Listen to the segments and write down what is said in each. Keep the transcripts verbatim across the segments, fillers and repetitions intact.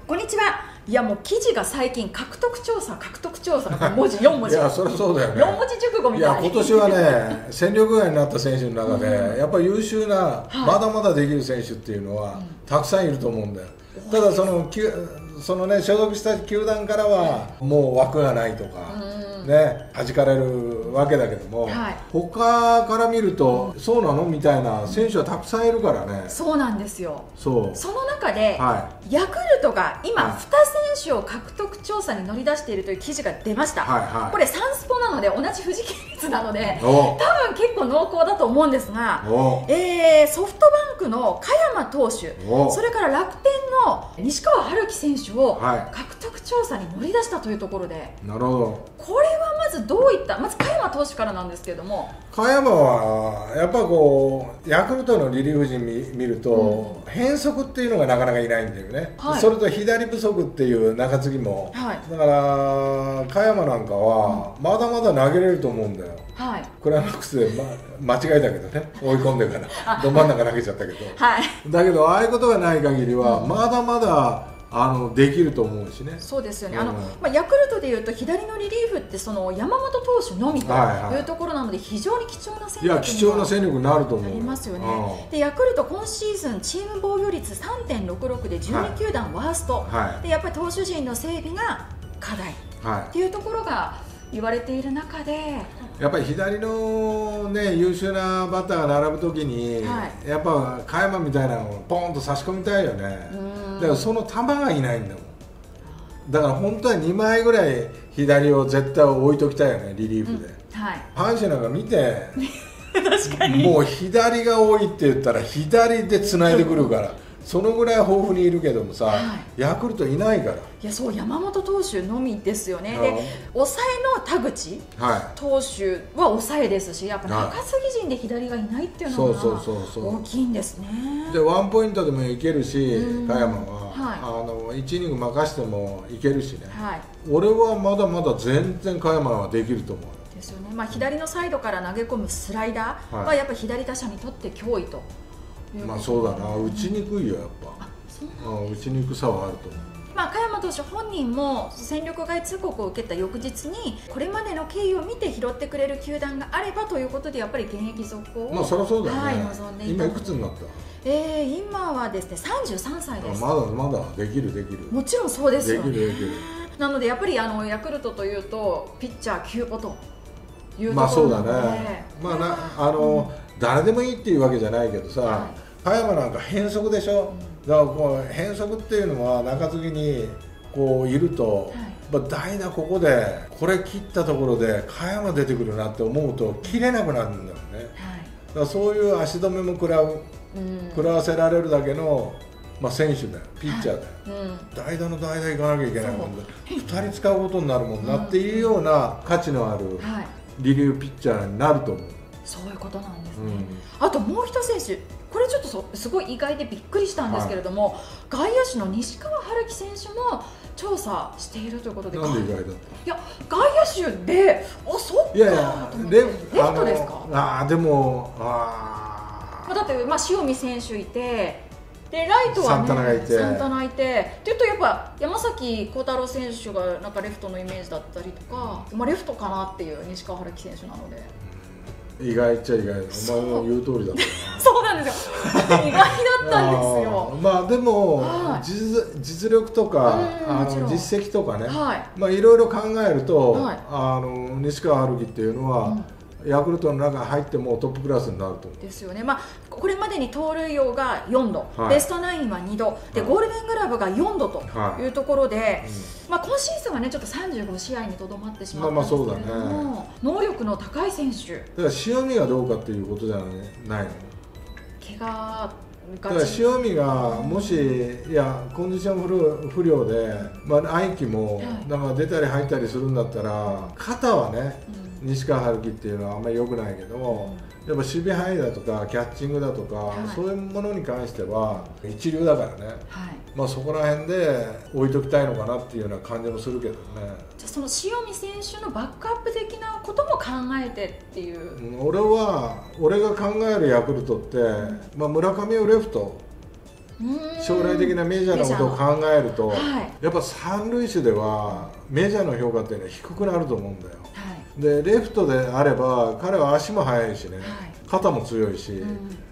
こんにちは。いやもう記事が最近獲得調査獲得調査の文字よんもじいやそりゃそうだよね。 よん文字熟語みたいな。 いや今年はね戦力外になった選手の中で、うん、やっぱり優秀な、はい、まだまだできる選手っていうのは、うん、たくさんいると思うんだよ。ただそのそのね所属した球団からはもう枠がないとか、うん、ね弾かれるわけだけども、はい、他から見ると、うん、そうなのみたいな選手はたくさんいるからね。 そうなんですよ。 そうその中で、はい、ヤクルトが今に選手を獲得調査に乗り出しているという記事が出ました。はいはい、これサンスポなので同じ富士系列なので多分結構濃厚だと思うんですが、えー、ソフトバンクの加山投手、それから楽天の西川遥輝選手を獲得調査に乗り出したというところで、はい、なるほど。これはまずどういった、まず加山投手からなんですけれども、 加山はやっぱこうヤクルトのリリーフ陣見見ると、うん、変則っていうのがなかなかいないんだよね。はい、それと左不足っていう中継ぎも、はい、だから加山なんかはまだまだ投げれると思うんだよ。はい、クライマックスで、ま、間違えたけどね、追い込んでからど真ん中投げちゃったけど、はい、だけどああいうことがない限りは、うん、まだまだあのできると思うしね。 そうですよね。うん、あのまあ、ヤクルトでいうと左のリリーフってその山本投手のみというところなので、非常に貴重な戦力に貴重な戦力になると思う。 なりますよね。でヤクルト今シーズンチーム防御率 さんてんろくろく でじゅうに球団ワースト、はい、でやっぱり投手陣の整備が課題、はい、っていうところが言われている中で、 やっぱり左の、ね、優秀なバッターが並ぶときに、はい、やっぱ加山みたいなのをポンと差し込みたいよね。だからその球がいないんだもん。だから本当はにまいぐらい左を絶対置いときたいよね、リリーフで。うん、はい、阪神なんか見て確かにもう左が多いって言ったら左でつないでくるからそのぐらい豊富にいるけどもさ、はい、ヤクルトいないから。 いやそう山本投手のみですよね。で抑えの田口、はい、投手は抑えですし、やっぱ中継ぎ陣で左がいないっていうのが大きいんですね。 でワンポイントでもいけるし、加山は、はい、あのいちイニング任してもいけるしね、はい、俺はまだまだ全然加山はできると思うですよね。まあ、左のサイドから投げ込むスライダーはやっぱり左打者にとって脅威と。 まあそうだな、打ちにくいよやっぱ。打ちにくさはあると思う。 まあ加山投手本人も戦力外通告を受けた翌日にこれまでの経緯を見て拾ってくれる球団があればということでやっぱり現役続行を、 まあそりゃそうだよね、 はい、望んでいた。 今いくつになった？ えー、今はですねさんじゅうさんさいです。 まだまだできるできる。 もちろんそうですよね。 できるできる。 なのでやっぱりあのヤクルトというとピッチャー急歩というところなので、 まあそうだね。まあなあの、うん、誰でもいいっていうわけじゃないけどさ、はい、加山なんか変則でしょ。だからこう変則っていうのは中継ぎにこういると、はい、代打ここでこれ切ったところで加山出てくるなって思うと切れなくなるんだよね。はい、だからそういう足止めも食らう、うん、食らわせられるだけの、まあ、選手だよ、ピッチャーだよ、はい、うん、代打の代打行かなきゃいけないもんだ、ふたり使うことになるもんなっていうような価値のあるリリーフピッチャーになると思う。 そういうことなんですね。うん、あともう一選手、これちょっとすごい意外でびっくりしたんですけれども、はい、外野手の西川遥輝選手も調査しているということで。 なんで意外だった？いや外野手で、あ、そっか。いやいやレフトですか？ ああでもああだってまあ塩見選手いて。でライトは、ね、 サンタナがいて、 サンタナいてっていうとやっぱ山崎幸太郎選手がなんかレフトのイメージだったりとか、まあ、レフトかなっていう西川遥輝選手なので。 意外っちゃ意外、お前の言う通りだったな。 そうなんですよ。意外だったんですよ。 あまあでも、はい、実, 実力とかあの実績とかね、はい、まあいろいろ考えると、はい、あの西川遥輝っていうのは、うん、ヤクルトの中に入ってもトップクラスになると思う。 ですよね。まあこれまでに盗塁王がよんど、はい、ベストナインはにどで、はい、ゴールデングラブがよんどというところで、はい、うん、まあ今シーズンはねちょっとさんじゅうごしあいにとどまってしまったんですけれども、まあまあそうだね、能力の高い選手。 だから塩見がどうかっていうことじゃないの？ 怪我だから塩見がもしいやコンディション不良で、まあ、愛希もなんか出たり入ったりするんだったら肩はね、うん、西川遥輝っていうのはあんまり良くないけども、うん、やっぱ守備範囲だとかキャッチングだとか、はい、そういうものに関しては一流だからね、はい、まあそこら辺で置いときたいのかなっていうような感じもするけどね。 じゃあその塩見選手のバックアップ的なことも考えてっていう。 俺は俺が考えるヤクルトって、まあ、村上をレフト将来的なメジャーのことを考えると、はい、やっぱ三塁手ではメジャーの評価っていうのは低くなると思うんだよ、はい、でレフトであれば彼は足も速いしね、はい、肩も強いし、うん、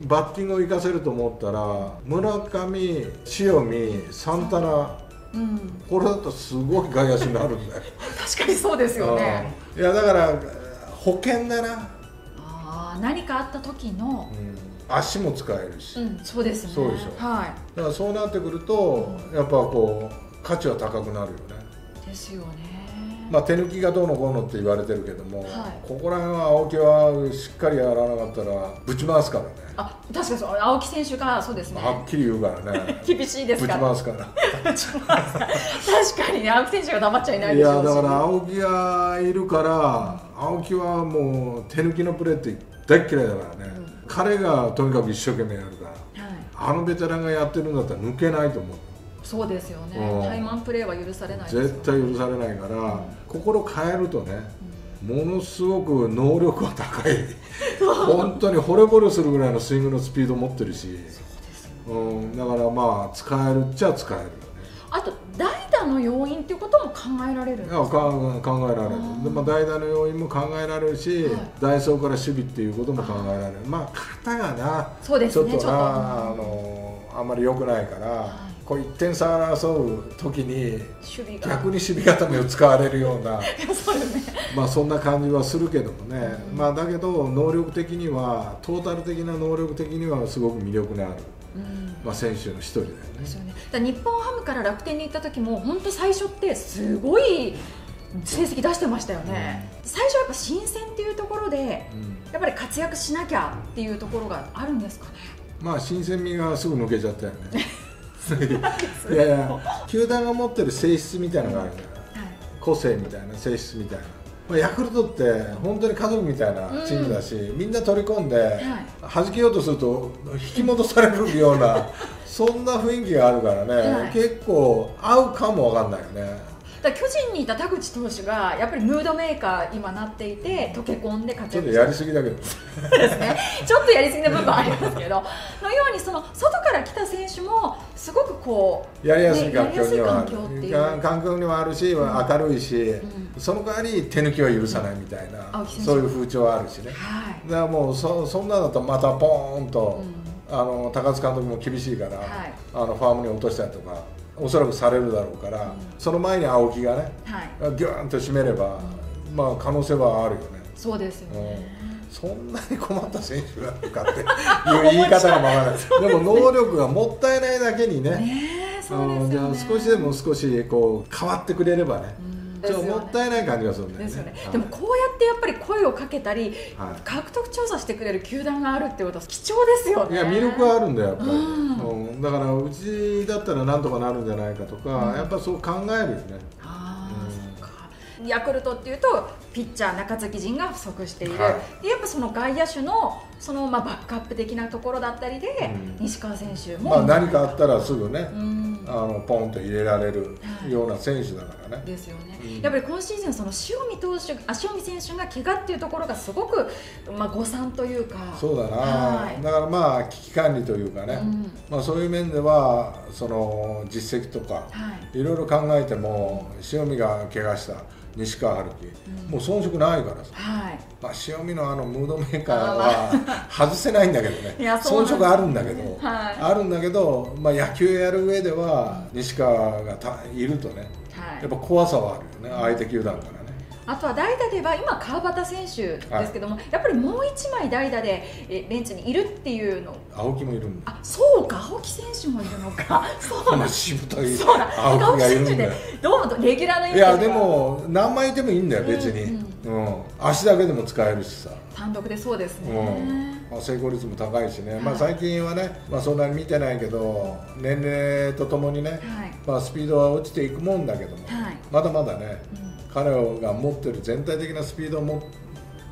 バッティングを生かせると思ったら村上、塩見、サンタナ、うん、これだとすごい外野手になるんだよ確かにそうですよね。 いやだから保険だなあ、何かあった時の、 うん足も使えるし、 うん、そうですね。 そうでしょ、はい、だからそうなってくるとやっぱこう価値は高くなるよね。 ですよね。 まあ手抜きがどうのこうのって言われてるけども、はい、ここら辺は青木はしっかりやらなかったらぶち回すからね。 あ、確かにそう、青木選手がそうですね。 はっきり言うからね厳しいですからぶち回すから確かにね、青木選手が黙っちゃいないでしょうし。 いやだから青木がいるから青木はもう手抜きのプレーって大っ嫌いだからね、うん、彼がとにかく一生懸命やるから、はい、あのベテランがやってるんだったら抜けないと思う。 そうですよね、うん、タイマンプレーは許されないですよね。 絶対許されないから、うん、心変えるとね、うん、ものすごく能力が高い本当に惚れ惚れするぐらいのスイングのスピードを持ってるし、そうですよね、うん、だからまあ使えるっちゃ使えるよね。 あと代打の要因っていうことも考えられるんですか？いや考えられる。で、まあ、代打の要因も考えられるし、はい、ダイソーから守備っていうことも考えられる。まあ肩がな、 そうですね、 ちょっとな、あのあんまり良くないから、はい、こういってん差を争う時に逆に守備固めを使われるようなそうですね、まあそんな感じはするけどもね、うん、まあだけど能力的にはトータル的な能力的にはすごく魅力のある、うん、まあ選手の一人だよね。 ですよね。だ日本ハムから楽天に行った時も本当最初ってすごい成績出してましたよね、うん、最初はやっぱ新鮮っていうところで、うん、やっぱり活躍しなきゃっていうところがあるんですかね。 まあ新鮮味がすぐ抜けちゃったよねいやいや球団が持ってる性質みたいなのがあるんだよ、はい、個性みたいな性質みたいな、まあ、ヤクルトって本当に家族みたいなチームだし、うん、みんな取り込んで、はい、弾けようとすると引き戻されるようなそんな雰囲気があるからね、はい、結構合うかもわかんないよね。 だ巨人にいた田口投手がやっぱりムードメーカー今なっていて溶け込んで活躍して、 ちょっとやりすぎだけどですね、ちょっとやりすぎな部分ありますけどのようにその外から来た選手もすごくこうやりやすい環境にはある、環境にはあるし、うん、明るいし、うん、その代わり手抜きは許さないみたいな、うん、そういう風潮はあるしね、はい、だからもう そ, そんなだとまたポーンと、うん、あの高津監督も厳しいから、はい、あのファームに落としたりとかおそらくされるだろうから、うん、その前に青木がね、はい、ギューンと締めれば、うん、まあ可能性はあるよね。 そうですよね、 うん、そんなに困った選手がいるかっていう言い方がままないでも能力がもったいないだけにね、 ね、そうですよね、 じゃあ少しでも少しこう変わってくれればね、うんちょっともったいない感じがするんだよね。ですよね。 でもこうやってやっぱり声をかけたり、はい、獲得調査してくれる球団があるってことは貴重ですよね。 いや魅力はあるんだよやっぱり、うんうん、だからうちだったらなんとかなるんじゃないかとか、うん、やっぱそう考えるよね。 ああ、うん、そうか。ヤクルトっていうとピッチャー中継ぎ陣が不足している、はい、でやっぱその外野手のそのまあバックアップ的なところだったりで、うん、西川選手も、 まあ、何かあったらすぐね、うん、あのポンと入れられるような選手だからね。 ですよね、うん、やっぱり今シーズンその塩見投手、あ塩見選手が怪我っていうところがすごく、まあ、誤算というか。 そうだな、はい、だからまあ危機管理というかね、うん、まあ、そういう面ではその実績とか、はい、いろいろ考えても塩見が怪我した西川春樹、うん、もう遜色ないからさ、はい、まあ、塩見のあのムードメーカーは外せないんだけどね遜色あるんだけど、はい、あるんだけど、まあ、野球やる上では西川がたいるとね、はい、やっぱ怖さはあるよね、相手球団からね。 あとは代打では今川端選手ですけども、はい、やっぱりもう一枚代打でベンチにいるっていうの。 青木もいるんだ。 あ、そうか、青木選手もいるのか。そうだ。 しぶといそうだ。 青木がいるんだよ。 どうもレギュラーのイメージ。 いやでも何枚いてもいいんだよ別に、うんうんうん、足だけでも使えるしさ。 単独でそうですね、 うん、まあ、成功率も高いしね、はい、まあ、最近はね、まあ、そんなに見てないけど年齢とともにね、はい、まあ、スピードは落ちていくもんだけども、はい、まだまだね、うん、彼が持ってる全体的なスピードをも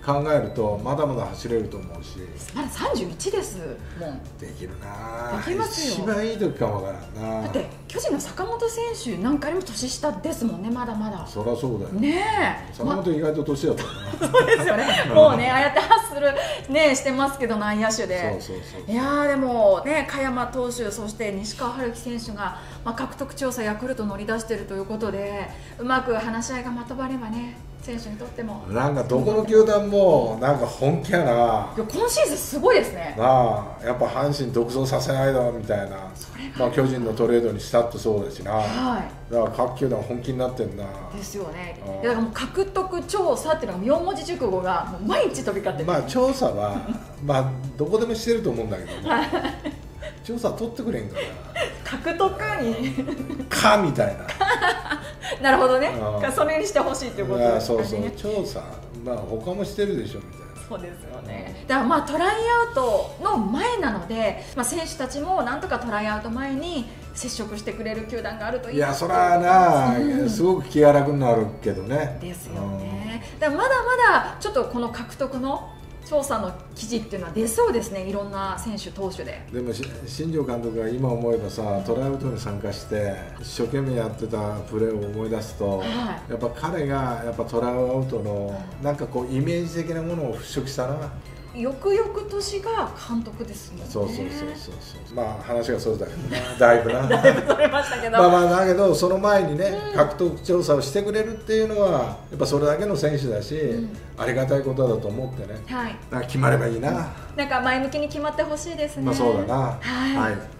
考えるとまだまだ走れると思うし、 まださんじゅういちですもん。 できるな、 できますよ。 一番いい時かもわからんな。 だって巨人の坂本選手なんかよりも年下ですもんね、まだまだ。 そりゃそうだよね。 坂本意外と年だったな、そうですよね。もうね、ああやってハッスルねしてますけど、内野手で。 そうそうそう。 いやーでもね、加山投手、そして西川遥輝選手が、まあ、獲得調査ヤクルト乗り出しているということで、うまく話し合いがまとまればね、選手にとってもなんかどこの球団もなんか本気やな。いや今シーズンすごいですね。 なあ、やっぱ阪神独走させないだろみたいな。まあ巨人のトレードにしたってそうだしな。はい。だから各球団本気になってんな。 ですよね。いやだからもう獲得調査っていうのがよん文字熟語がもう毎日飛び交ってる。 まあ調査はまあどこでもしてると思うんだけども。調査取ってくれんから。 獲得にかみたいな。 なるほどね。それにしてほしいっていうことですね。 そうそう、調査、まあ他もしてるでしょみたいな。 そうですよね。だからまあトライアウトの前なので、まあ選手たちもなんとかトライアウト前に接触してくれる球団があるといい。 いや、それはな、うん、すごく気が楽になるけどね。 ですよね。だからまだまだちょっとこの獲得の調査の記事っていうのは出そうですね、いろんな選手、投手で。 でも新庄監督が今思えばさ、トライアウトに参加して一生懸命やってたプレーを思い出すと、はい、やっぱ彼がやっぱトライアウトのなんかこうイメージ的なものを払拭したな。 よくよく年が監督ですもんね。 そうそうそうそうそう。まあ話がそうだけどな、だいぶな。 だいぶ取れましたけど。 まあまあだけどその前にね、うん、獲得調査をしてくれるっていうのはやっぱそれだけの選手だし、うん、ありがたいことだと思ってね。はい。だから決まればいいな。 なんか前向きに決まってほしいですね。 まあそうだな。はい。はい